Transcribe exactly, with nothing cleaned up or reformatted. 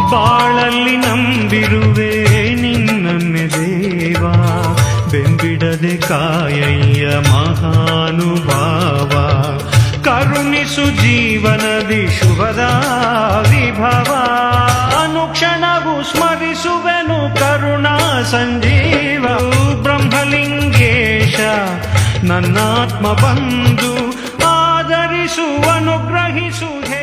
ಬಾಳಲ್ಲಿ ನಂಬಿರುವೆ ನಿನ್ನನ್ನೆ ದೇವ, ಬೆಂಬಿಡದೆ ಕಾಯಯ್ಯ ಮಹಾನುಭಾವ. ಕರುಣಿಸು ಜೀವನದಿ ಶುಭದ ವಿಭವ, ಅನುಕ್ಷಣವು ಸ್ಮರಿಸುವೆನು ಕರುಣಾ ಸಂಜೀವ. ಬ್ರಹ್ಮಲಿಂಗೇಶ ನನ್ನಾತ್ಮ ಬಂಧು, ಆದರಿಸು ಅನುಗ್ರಹಿಸು.